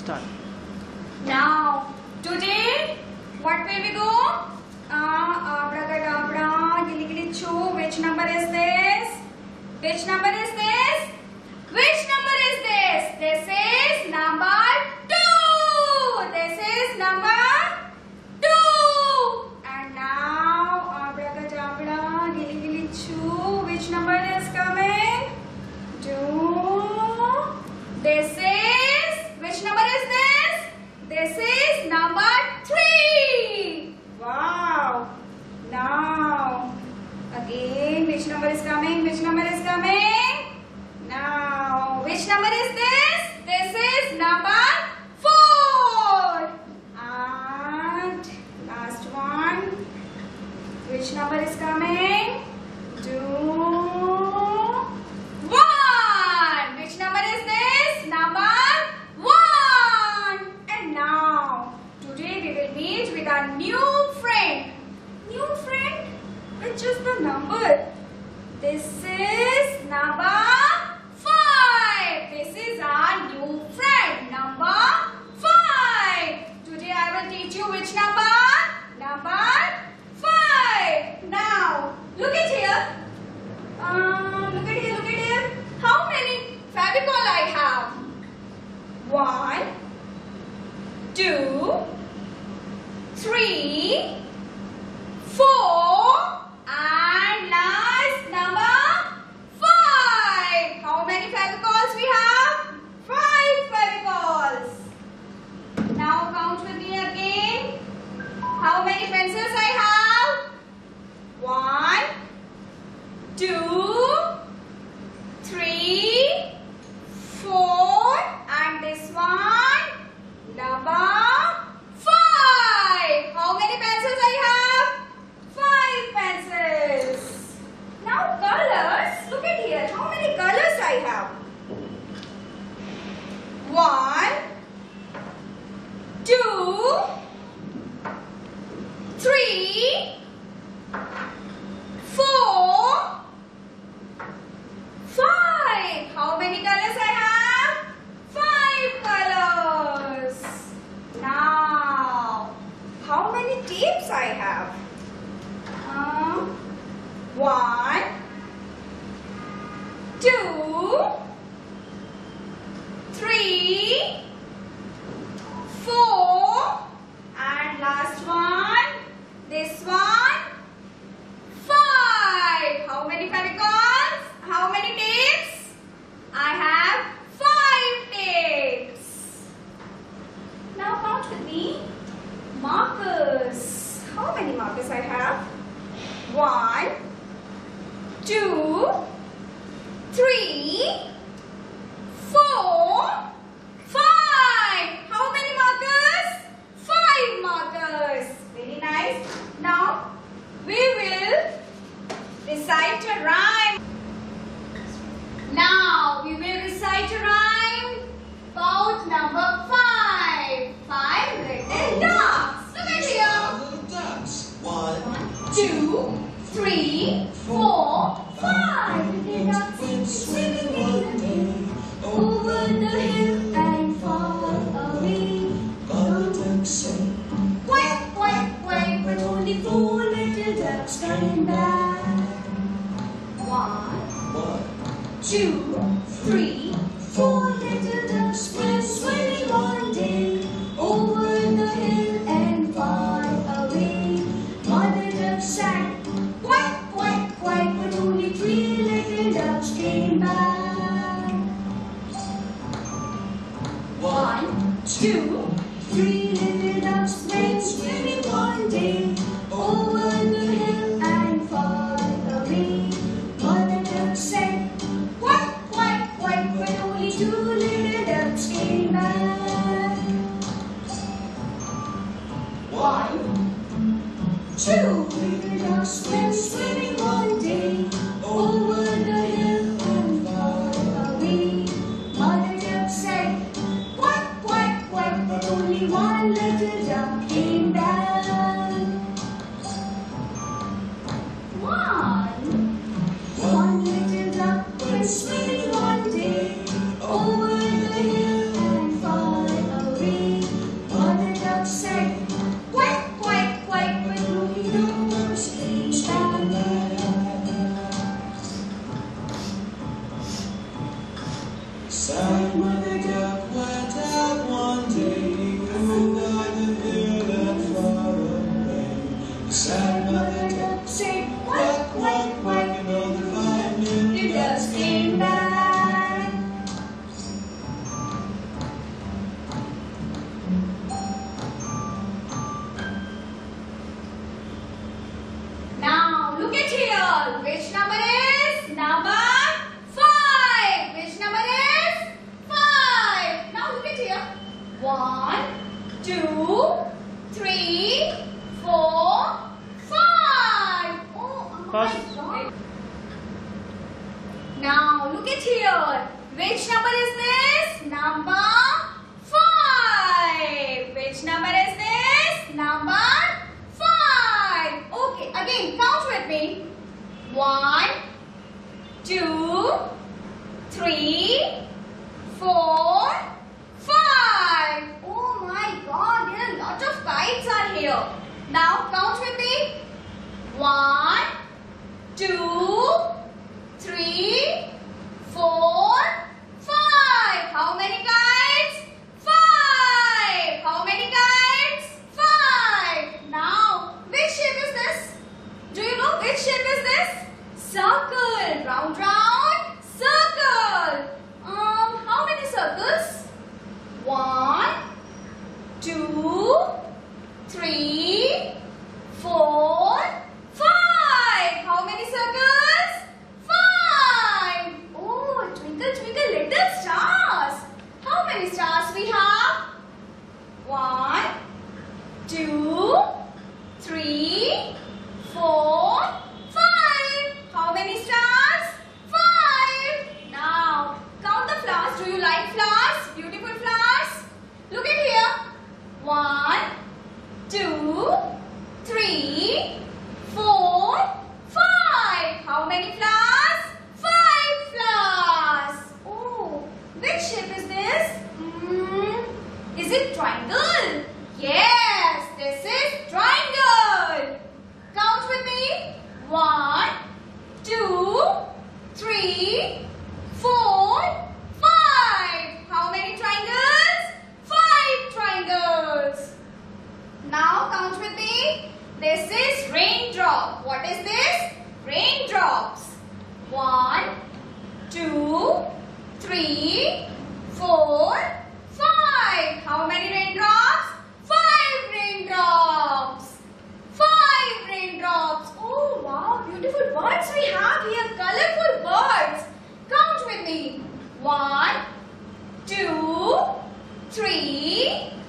Start. Now, today, what will we go? Abracadabra, giligidi choo. Which number is this? Which number is this? Which number is this? This is number 2. This is number 2. And now, abracadabra, giligidi choo. Which number is coming? 2. This is, which number is this? This is number 3. Wow. Now, again, which number is coming? Which number is coming? Now, which number is this? This is number 4. And last one. Which number is coming? 2, 1. Which number is this? Number 1. And now, today we will meet with our new friend. New friend? Which is the number? This is number 5. This is our new friend. Number 5. Today I will teach you which number? Number 5. Now, look at here. Look at here, look at here. How many Fevicol I have? 1, 2, 3, 4, and last number 5. How many Fevicols we have? 5 Fevicols. Now count with me again. How many pencils I have? 1, 2, 3, 4, and this one, number 5. How many pencils I have? 5 pencils. Now colors, look at here. How many colors I have? 1, 2, 3, 4, 5. How many colors I have? 5 colors. Now, how many tapes I have? 1, 2, 3, 4, and last one, this one, 5. How many Fevicols? How many tapes? I have 5 tapes. Now count with me. Markers. How many markers I have? 1, 2, 3, 4, 5. How many markers? 5 markers. Very nice. Now we will recite a rhyme. Now we will recite a rhyme about number 5. 5 little ducks. Look at here. Ducks. 1, 2, 3, 4, 5 little ducks swimming in the day, over the hill and far away. but the ducks say, Quack, quack, quack, but only 4 little ducks came back. 1, 1, 2, 3, 4 little ducks went swimming one day, over the hill and far away. Mother duck sang, quack, quack, quack, but only 3 little ducks came back. 1, 2, 3 little ducks went swimming one day, over the hill and far away. Mother duck said, quack, quack, quack, but only 2 little ducks came back. 1, 2 little ducks went swimming one day, over the hill and far away. Mother duck said, quack, quack, quack, but only 1 little duck came back. 1 little duck went swimming one day, over the hill and far away. 1, 2, 3, 4, 5. Oh my Fast. God. Now look at here. Which number is this? Number 5. Which number is this? Number 5. Okay, again count with me. 1, 2, 3, 4, 5. Oh my God, there are a lot of kites are here. Now count with me. 1, 2, 3, 4, 5. How many kites? 5. How many kites? 5. Now, which shape is this? Do you know which shape is this? Circle. Round, round, circle. How many circles? 1, 2, 3, 4, 5. How many circles? 5. Oh, twinkle, twinkle, little stars. How many stars we have? 1, 2, 3, 4, 5. How many stars? 5. Now, count the flowers. Do you like flowers? Beautiful flowers? Look at here. 1, 2, 3, 4, 5. How many flowers? 5 flowers. Oh, which shape is this? Is it triangle? Yes, this is triangle. Count with me. 1, 2, 3, 4, 5. How many triangles? 5 triangles. Now count with me. This is raindrop. What is this? Raindrops. 1, 2, 3, 4, 5. How many raindrops? 5 raindrops. 5 raindrops. Oh wow, beautiful birds we have here. Colorful birds. Count with me. 1, 2, 3,